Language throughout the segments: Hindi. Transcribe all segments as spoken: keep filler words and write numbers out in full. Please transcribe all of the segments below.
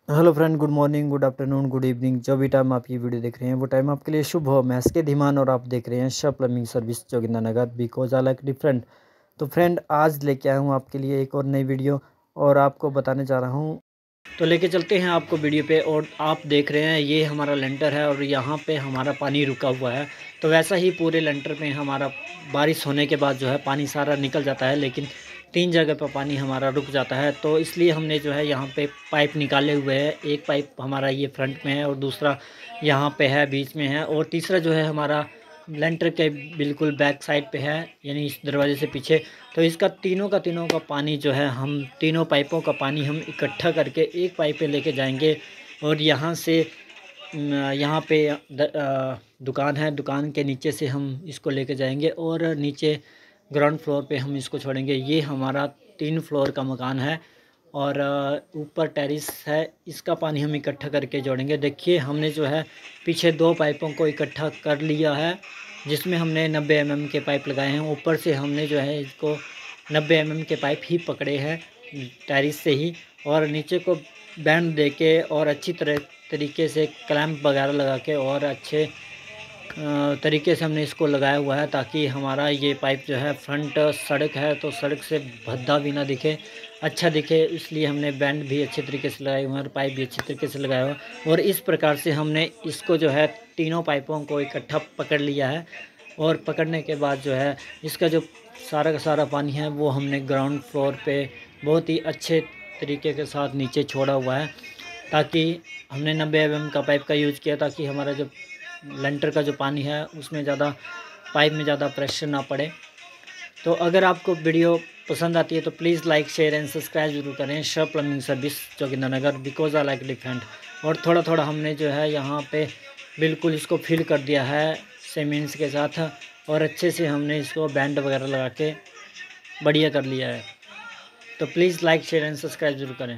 Hello friend, good morning, good afternoon, good evening. जो भी टाइम आप ये वीडियो देख रहे हैं वो टाइम आपके लिए शुभ हो। मैं एसके धीमान और आप देख रहे हैं Shav plumbing service Jogindernagar, because I like different. तो फ्रेंड, आज लेके आया हूँ आपके लिए एक और नई वीडियो और आपको बताने जा रहा हूँ। तो लेके चलते हैं आपको वीडियो पे। और आप देख रहे हैं ये हमारा लेंटर है और यहाँ पे हमारा पानी रुका हुआ है। तो वैसा ही पूरे लेंटर में हमारा बारिश होने के बाद जो है पानी सारा निकल जाता है, लेकिन तीन जगह पर पानी हमारा रुक जाता है। तो इसलिए हमने जो है यहाँ पे पाइप निकाले हुए हैं। एक पाइप हमारा ये फ्रंट में है और दूसरा यहाँ पे है, बीच में है, और तीसरा जो है हमारा लेंटर के बिल्कुल बैक साइड पे है, यानी इस दरवाजे से पीछे। तो इसका तीनों का तीनों का पानी जो है, हम तीनों पाइपों का पानी हम इकट्ठा करके एक पाइप पे लेके जाएंगे। और यहाँ से यहाँ पे दुकान है, दुकान के नीचे से हम इसको लेके जाएंगे और नीचे ग्राउंड फ्लोर पे हम इसको छोड़ेंगे। ये हमारा तीन फ्लोर का मकान है और ऊपर टेरिस है। इसका पानी हम इकट्ठा करके जोड़ेंगे। देखिए, हमने जो है पीछे दो पाइपों को इकट्ठा कर लिया है, जिसमें हमने नब्बे एम एम के पाइप लगाए हैं। ऊपर से हमने जो है इसको नब्बे एम एम के पाइप ही पकड़े हैं टेरिस से ही, और नीचे को बैंड दे के और अच्छी तरह तरीके से क्लैंप वगैरह लगा के और अच्छे तरीके से हमने इसको लगाया हुआ है, ताकि हमारा ये पाइप जो है, फ्रंट सड़क है तो सड़क से भद्दा भी ना दिखे, अच्छा दिखे। इसलिए हमने बैंड भी अच्छे तरीके से लगाए हुए हैं और पाइप भी अच्छे तरीके से लगाया हुआ है। और इस प्रकार से हमने इसको जो है तीनों पाइपों को इकट्ठा पकड़ लिया है। और पकड़ने के बाद जो है इसका जो सारा का सारा पानी है वो हमने ग्राउंड फ्लोर पे बहुत ही अच्छे तरीके के साथ नीचे छोड़ा हुआ है, ताकि हमने नब्बे एम एम का पाइप का यूज़ किया, ताकि हमारा जो लेंटर का जो पानी है उसमें ज़्यादा, पाइप में ज़्यादा प्रेशर ना पड़े। तो अगर आपको वीडियो पसंद आती है तो please like, share and subscribe जरूर करें Shav plumbing service Jogindernagar, because I like different. और थोड़ा थोड़ा हमने जो है यहाँ पे बिल्कुल इसको फिल कर दिया है सीमेंट्स के साथ, और अच्छे से हमने इसको बैंड वगैरह लगा के बढ़िया कर लिया है। तो please like, share and subscribe जरूर करें।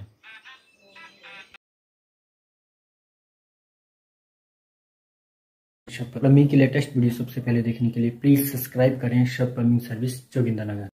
शव प्लम्बिंग की लेटेस्ट वीडियो सबसे पहले देखने के लिए प्लीज़ सब्सक्राइब करें शव प्लम्बिंग सर्विस जोगिंदरनगर।